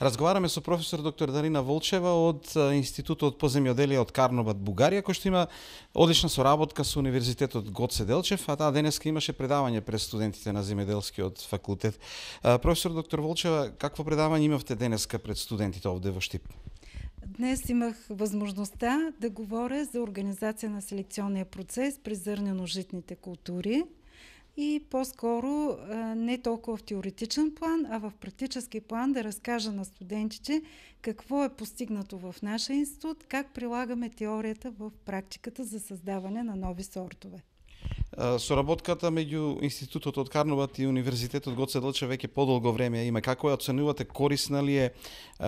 Разговараме со професор доктор Дарина Волчева од Институтот по земјоделие од Карнобат, Бугарија, кој што има одлична соработка со Универзитетот Гоце Делчев, а таа денеска имаше предавање пред студентите на земјоделскиот факултет. Професор доктор Волчева, какво предавање имавте денеска пред студентите овде во Штип? Днес имах възможността да говоря за организация на селекционния процес при зърнено-житните култури и по-скоро не толкова в теоретичен план, а в практически план да разкажа на студентите какво е постигнато в нашия институт, как прилагаме теорията в практиката за създаване на нови сортове. Соработката меѓу Институтот од Карнобат и Универзитетот Гоце Делчев веќе подолго време има. Како ја оценувате, корисна ли е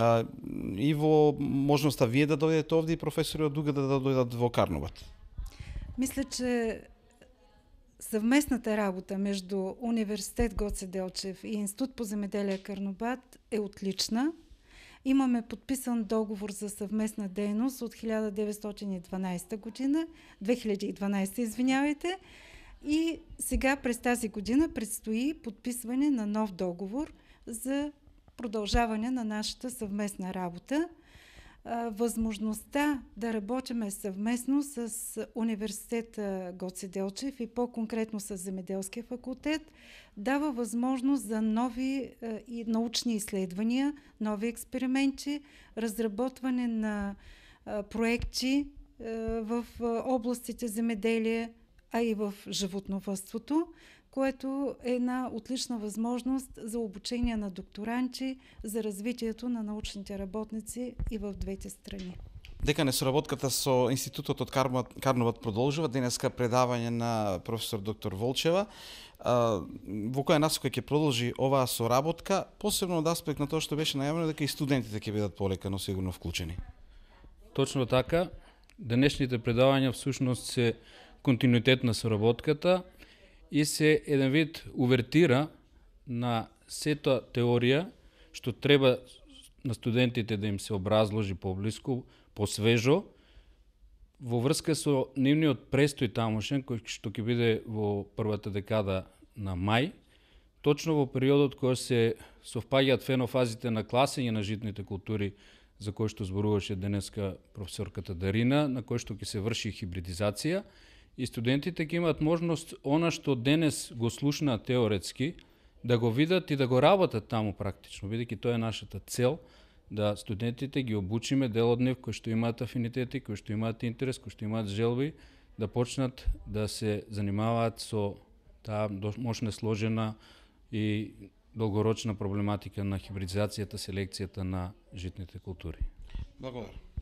и во можноста вие да дојдете овде и професори од Дуга да дојдат во Карнобат? Мисля, че съвместната работа между Университет Гоце Делчев и Институт по земеделие Карнобат е отлична. Имаме подписан договор за съвместна дейност от 1912 година, 2012, извинявайте, и сега през тази година предстои подписване на нов договор за продължаване на нашата съвместна работа. Възможността да работиме съвместно с Университета Гоце Делчев и по-конкретно с Земеделския факултет дава възможност за нови научни изследвания, нови експерименти, разработване на проекти в областите земеделие, а и в животновъдството, което е една отлична възможност за обучение на докторанти, за развитието на научните работници и в двете страни. Дека несоработката со Институтот од Карнобат продолжува, денеска предавање на професор доктор Волчева. Во која насока ќе продолжи оваа соработка, посебно од аспект на тоа што беше најавено дека и студентите ќе бидат полека, но сигурно вклучени. Точно така. Денешните предавања всушност се континуитет на соработката и се еден вид увертира на сета теорија што треба на студентите да им се образложи поблиску, посвежо, во врска со нивниот престој тамошен, кој што ќе биде во првата декада на мај, точно во периодот кој се совпаѓаат фенофазите на класење на житните култури, за кој што зборуваше денеска професорката Дарина, на кој што ќе се врши хибридизација, и студентите ќе имаат можност она што денес го слушнаат теоретски, да го видат и да го работат таму практично, бидејќи тоа е нашата цел, да студентите ги обучиме дел од нив кои што имаат афинитети, кои што имаат интерес, кои што имаат желби, да почнат да се занимаваат со таа мощна сложена и долгорочна проблематика на хибридизацијата, селекцијата на житните култури. Благодарам.